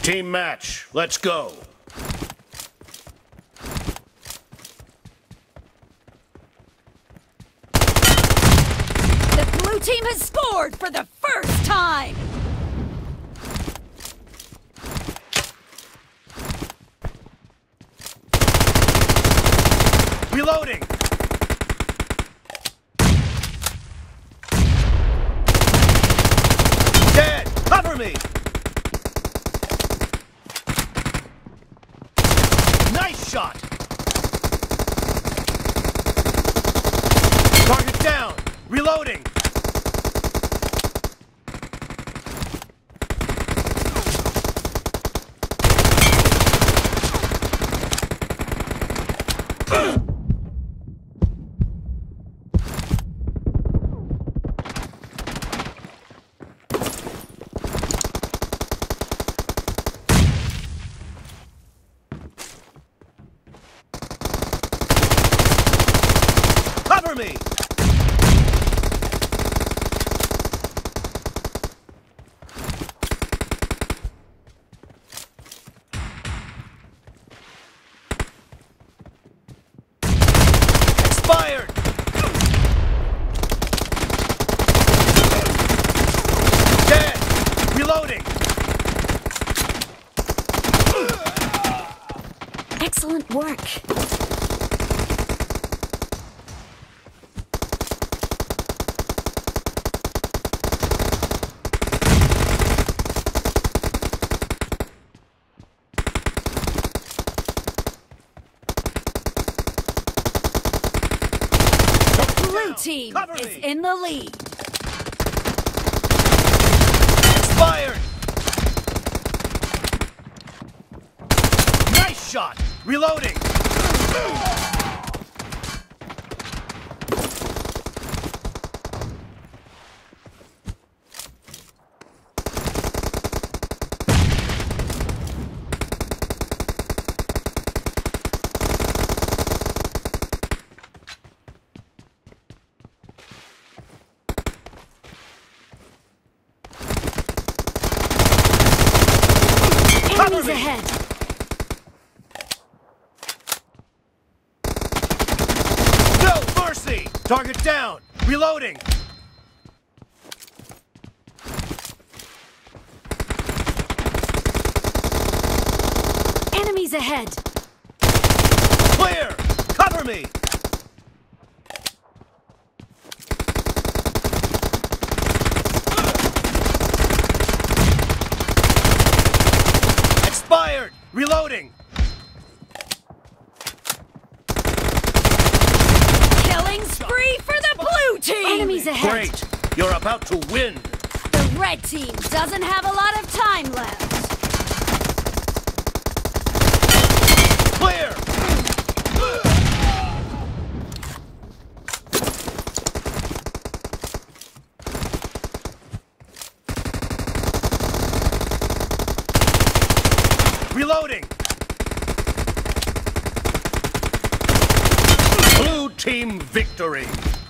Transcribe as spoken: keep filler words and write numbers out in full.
Team match, let's go. The blue team has scored for the first time! Reloading! Dead! Cover me! Nice shot! Target down! Reloading! Cover me! Expired! Dead! Reloading! Excellent work. Blue team Cover is me. in the lead. Expired! Nice shot! Reloading! Enemies me. ahead. No mercy! Target down! Reloading! Enemies ahead. Clear! Cover me! Expired! Reloading! Killing spree for the blue team. Enemies ahead. Great! You're about to win! The red team doesn't have a lot of time left. Clear! Reloading! Blue team victory!